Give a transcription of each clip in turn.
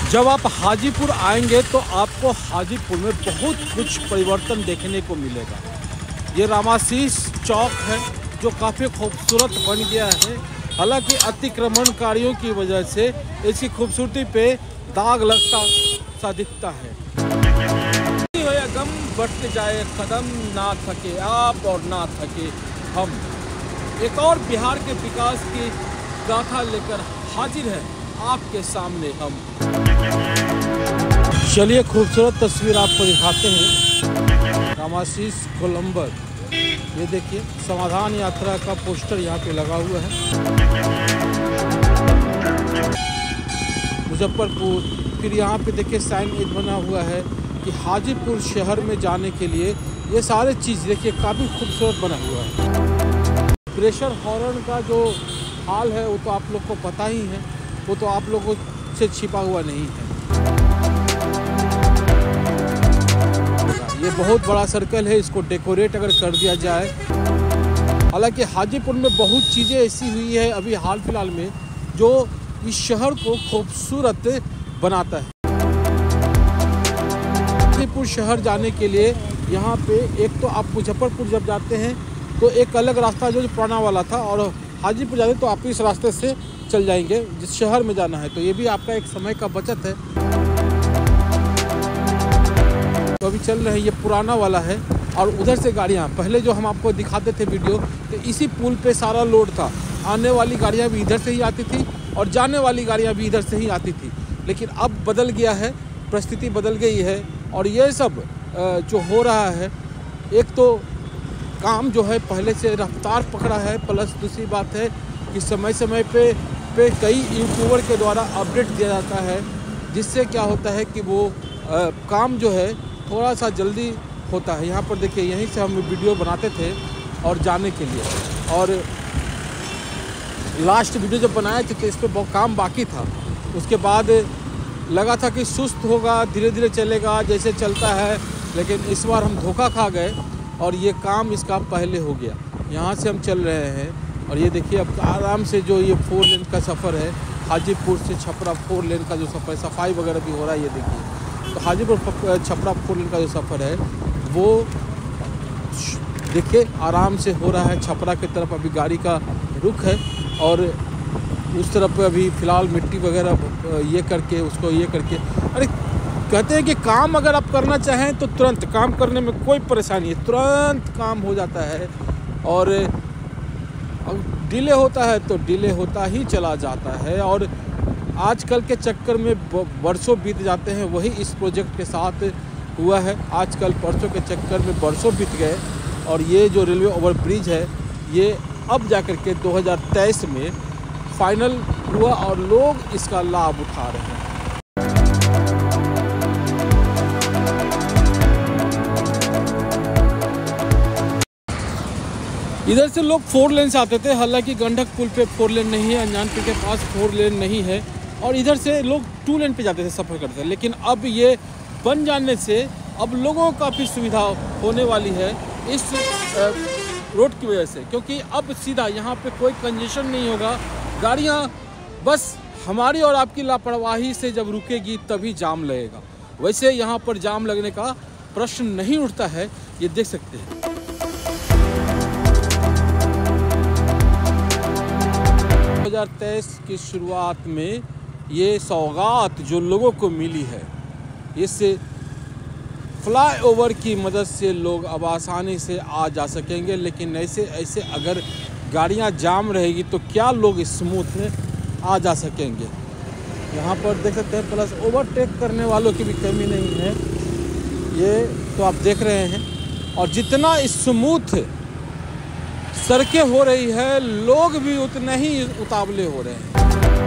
जब आप हाजीपुर आएंगे तो आपको हाजीपुर में बहुत कुछ परिवर्तन देखने को मिलेगा। ये रामाशीष चौक है जो काफ़ी खूबसूरत बन गया है। हालांकि अतिक्रमणकारियों की वजह से इसकी खूबसूरती पे दाग लगता सा दिखता है। गम बढ़ते जाए कदम, ना थके आप और ना थके हम। एक और बिहार के विकास की गाथा लेकर हाजिर है आपके सामने हम। चलिए खूबसूरत तस्वीर आपको दिखाते हैं। रामाशीष गोलंबर, ये देखिए समाधान यात्रा का पोस्टर यहाँ पे लगा हुआ है। मुजफ्फरपुर, फिर यहाँ पे देखिए साइन एक बना हुआ है कि हाजीपुर शहर में जाने के लिए ये सारे चीज़ देखिए काफ़ी खूबसूरत बना हुआ है। प्रेशर हॉर्न का जो हाल है वो तो आप लोग को पता ही है, वो तो आप लोगों से छिपा हुआ नहीं है। ये बहुत बड़ा सर्कल है, इसको डेकोरेट अगर कर दिया जाए। हालांकि हाजीपुर में बहुत चीज़ें ऐसी हुई है अभी हाल फिलहाल में जो इस शहर को खूबसूरत बनाता है। हाजीपुर शहर जाने के लिए यहाँ पे एक तो आप मुजफ्फरपुर जब जाते हैं तो एक अलग रास्ता जो पुराना वाला था, और हाजीपुर जाते तो आप इस रास्ते से चल जाएंगे जिस शहर में जाना है। तो ये भी आपका एक समय का बचत है। तो अभी चल रहे हैं, ये पुराना वाला है और उधर से गाड़ियाँ, पहले जो हम आपको दिखाते थे वीडियो, तो इसी पुल पे सारा लोड था। आने वाली गाड़ियाँ भी इधर से ही आती थी और जाने वाली गाड़ियाँ भी इधर से ही आती थी। लेकिन अब बदल गया है, परिस्थिति बदल गई है और ये सब जो हो रहा है, एक तो काम जो है पहले से रफ्तार पकड़ा है, प्लस दूसरी बात है कि समय समय पे कई यूट्यूबर के द्वारा अपडेट दिया जाता है, जिससे क्या होता है कि वो काम जो है थोड़ा सा जल्दी होता है। यहाँ पर देखिए यहीं से हम वीडियो बनाते थे और जाने के लिए, और लास्ट वीडियो जब बनाए थे तो इस पर बहुत काम बाकी था। उसके बाद लगा था कि सुस्त होगा, धीरे धीरे चलेगा जैसे चलता है, लेकिन इस बार हम धोखा खा गए और ये काम इसका पहले हो गया। यहाँ से हम चल रहे हैं और ये देखिए अब आराम से जो ये 4 लेन का सफ़र है, हाजीपुर से छपरा 4 लेन का जो सफ़र है, सफाई वगैरह भी हो रहा है। ये देखिए तो हाजीपुर छपरा 4 लेन का जो सफ़र है वो देखिए आराम से हो रहा है। छपरा की तरफ अभी गाड़ी का रुख है और उस तरफ अभी फ़िलहाल मिट्टी वगैरह ये करके उसको ये करके, अरे कहते हैं कि काम अगर आप करना चाहें तो तुरंत काम करने में कोई परेशानी है, तुरंत काम हो जाता है। और डिले होता है तो डिले होता ही चला जाता है, और आजकल के चक्कर में बरसों बीत जाते हैं। वही इस प्रोजेक्ट के साथ हुआ है। आजकल परसों के चक्कर में बरसों बीत गए और ये जो रेलवे ओवरब्रिज है ये अब जाकर के 2023 में फाइनल हुआ और लोग इसका लाभ उठा रहे हैं। इधर से लोग 4 लेन से आते थे, हालांकि गंडक पुल पे 4 लेन नहीं है, अनजानपुर के पास 4 लेन नहीं है, और इधर से लोग 2 लेन पे जाते थे, सफ़र करते थे। लेकिन अब ये बन जाने से अब लोगों को काफ़ी सुविधा होने वाली है इस रोड की वजह से, क्योंकि अब सीधा यहाँ पे कोई कंजेशन नहीं होगा। गाड़ियाँ बस हमारी और आपकी लापरवाही से जब रुकेगी तभी जाम लगेगा, वैसे यहाँ पर जाम लगने का प्रश्न नहीं उठता है। ये देख सकते हैं 2023 की शुरुआत में ये सौगात जो लोगों को मिली है, इससे फ्लाईओवर की मदद से लोग अब आसानी से आ जा सकेंगे। लेकिन ऐसे अगर गाड़ियां जाम रहेगी तो क्या लोग स्मूथ आ जा सकेंगे। यहाँ पर देख सकते हैं, प्लस ओवरटेक करने वालों की भी कमी नहीं है, ये तो आप देख रहे हैं। और जितना स्मूथ सड़कें हो रही है, लोग भी उतने ही उतावले हो रहे हैं।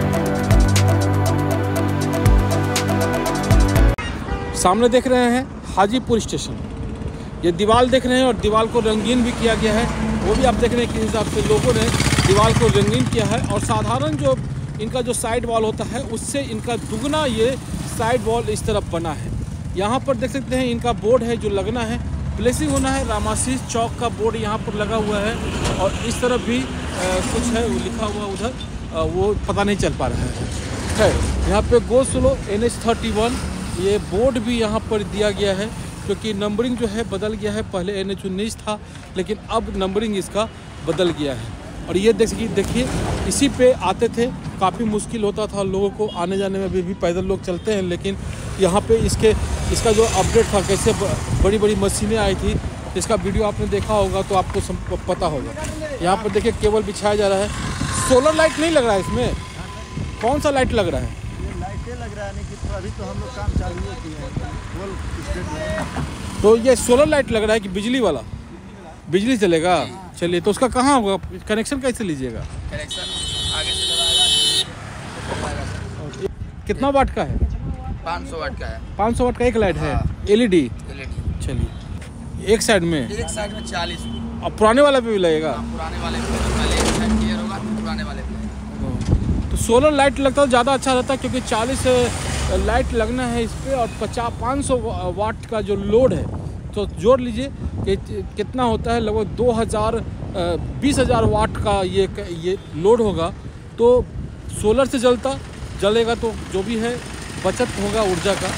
सामने देख रहे हैं हाजीपुर स्टेशन, ये दीवार देख रहे हैं और दीवार को रंगीन भी किया गया है। वो भी आप देख रहे हैं किस हिसाब से लोगों ने दीवार को रंगीन किया है। और साधारण जो इनका जो साइड वॉल होता है उससे इनका दुगना ये साइड वॉल इस तरफ बना है। यहाँ पर देख सकते हैं इनका बोर्ड है जो लगना है, प्लेसिंग होना है। रामाशीष चौक का बोर्ड यहाँ पर लगा हुआ है और इस तरफ भी कुछ है वो लिखा हुआ उधर, वो पता नहीं चल पा रहा है। है। यहाँ पे गो स्लो NH31 ये बोर्ड भी यहाँ पर दिया गया है, क्योंकि नंबरिंग जो है बदल गया है। पहले NH19 था, लेकिन अब नंबरिंग इसका बदल गया है। और ये देखिए इसी पे आते थे, काफ़ी मुश्किल होता था लोगों को आने जाने में। अभी भी पैदल लोग चलते हैं, लेकिन यहाँ पे इसका जो अपडेट था, कैसे बड़ी बड़ी मशीनें आई थी, इसका वीडियो आपने देखा होगा तो आपको पता होगा। यहाँ पर देखिए केबल बिछाया जा रहा है। सोलर लाइट नहीं लग रहा है इसमें, कौन सा लाइट लग रहा है? ये लाइटें लग रहा है नहीं कि अभी तो हम लोग काम चालू किए हैं। तो ये सोलर लाइट लग रहा है कि बिजली वाला? बिजली चलेगा। चलिए, तो उसका कहाँ होगा, कनेक्शन कैसे लीजिएगा? कनेक्शन आगे से लगाएगा। कितना वाट का है? 500 वाट का है। 500 वाट का एक लाइट है। LED। चलिए, एक साइड में 40। अब पुराने वाले पे भी लगेगा? पुराने वाले पे पहले एक साइड क्लियर होगा, पुराने वाले पे। तो सोलर लाइट लगता है ज़्यादा अच्छा रहता है, क्योंकि 40 लाइट लगना है इस पर, और 500 वाट का जो लोड है, तो जोड़ लीजिए कि कितना होता है। लगभग 20,000 वाट का ये लोड होगा। तो सोलर से जलेगा तो जो भी है बचत होगा ऊर्जा का।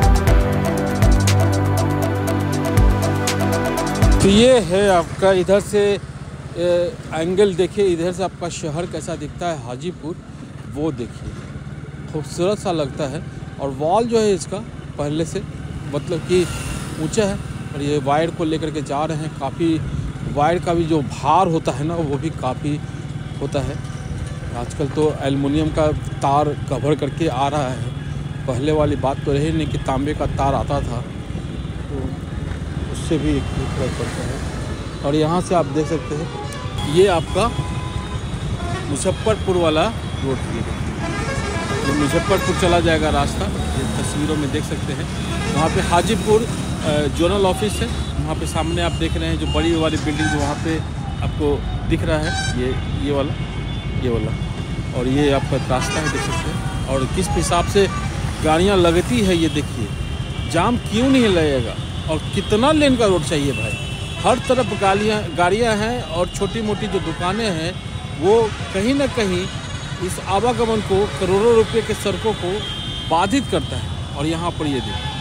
तो ये है आपका इधर से एंगल देखिए, इधर से आपका शहर कैसा दिखता है हाजीपुर, वो देखिए, खूबसूरत सा लगता है। और वॉल जो है इसका पहले से मतलब कि ऊंचा है। और ये वायर को लेकर के जा रहे हैं, काफ़ी वायर का भी जो भार होता है ना, वो भी काफ़ी होता है। आजकल तो एल्युमिनियम का तार कवर करके आ रहा है, पहले वाली बात तो रही नहीं कि तांबे का तार आता था, तो उससे भी एक फर्क पड़ता है। और यहाँ से आप देख सकते हैं ये आपका मुजफ्फरपुर वाला रोड, ये मुजफ्फरपुर चला जाएगा रास्ता, ये तस्वीरों में देख सकते हैं। वहाँ पे हाजीपुर जोनल ऑफिस है, वहाँ पे सामने आप देख रहे हैं जो बड़ी वाली बिल्डिंग जो वहाँ पे आपको दिख रहा है, ये वाला। और ये आपका रास्ता है, देख सकते हैं। और किस हिसाब से गाड़ियाँ लगती है ये देखिए, जाम क्यों नहीं लगेगा। और कितना लेन का रोड चाहिए भाई, हर तरफ गाड़ियाँ हैं, और छोटी मोटी जो दुकानें हैं वो कहीं ना कहीं इस आवागमन को, करोड़ों रुपए के सड़कों को बाधित करता है। और यहाँ पर ये देखिए,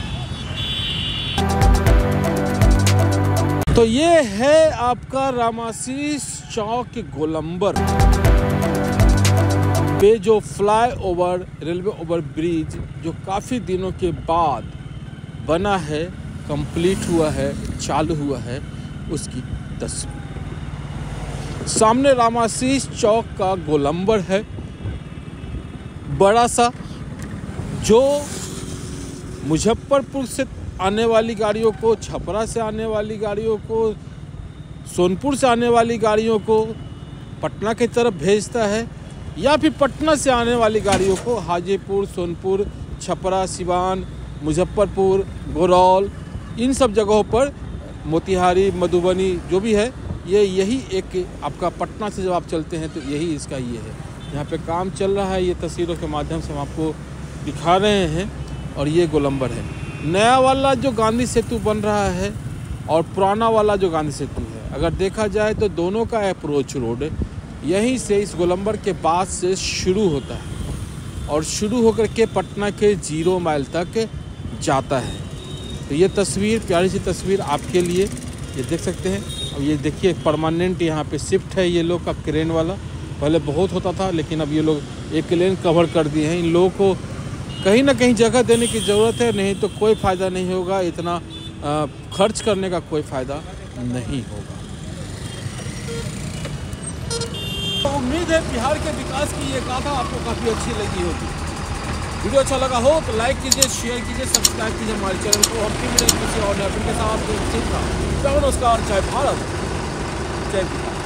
तो ये है आपका रामाशीष चौक के गोलंबर पे जो flyover, railway over bridge जो काफ़ी दिनों के बाद बना है, कंप्लीट हुआ है, चालू हुआ है, उसकी तस्वीर। सामने रामाशीष चौक का गोलंबर है बड़ा सा, जो मुजफ्फरपुर से आने वाली गाड़ियों को, छपरा से आने वाली गाड़ियों को, सोनपुर से आने वाली गाड़ियों को पटना की तरफ भेजता है, या फिर पटना से आने वाली गाड़ियों को हाजीपुर, सोनपुर, छपरा, सिवान, मुजफ्फरपुर, गोरौल, इन सब जगहों पर, मोतिहारी, मधुबनी जो भी है, यही एक आपका पटना से जब आप चलते हैं तो यही इसका ये है। यहाँ पे काम चल रहा है, ये तस्वीरों के माध्यम से हम आपको दिखा रहे हैं। और ये गोलंबर है। नया वाला जो गांधी सेतु बन रहा है और पुराना वाला जो गांधी सेतु है, अगर देखा जाए तो दोनों का अप्रोच रोड यहीं से, इस गोलंबर के बाद से शुरू होता है और शुरू होकर के पटना के 0 माइल तक जाता है। तो ये तस्वीर, प्यारी सी तस्वीर आपके लिए, ये देख सकते हैं। अब ये देखिए परमानेंट यहाँ पे शिफ्ट है ये लोग का, क्रेन वाला। पहले बहुत होता था, लेकिन अब ये लोग एक लेन कवर कर दिए हैं। इन लोगों को कहीं ना कहीं जगह देने की ज़रूरत है, नहीं तो कोई फ़ायदा नहीं होगा, इतना खर्च करने का कोई फ़ायदा नहीं होगा। तो उम्मीद है बिहार के विकास की ये गाथा आपको काफ़ी अच्छी लगी होगी। वीडियो अच्छा लगा हो तो लाइक कीजिए, शेयर कीजिए, सब्सक्राइब कीजिए हमारे चैनल को। हम फिर मिलेंगे किसी और नए के साथ। नमस्कार, जय भारत, जय बिहार।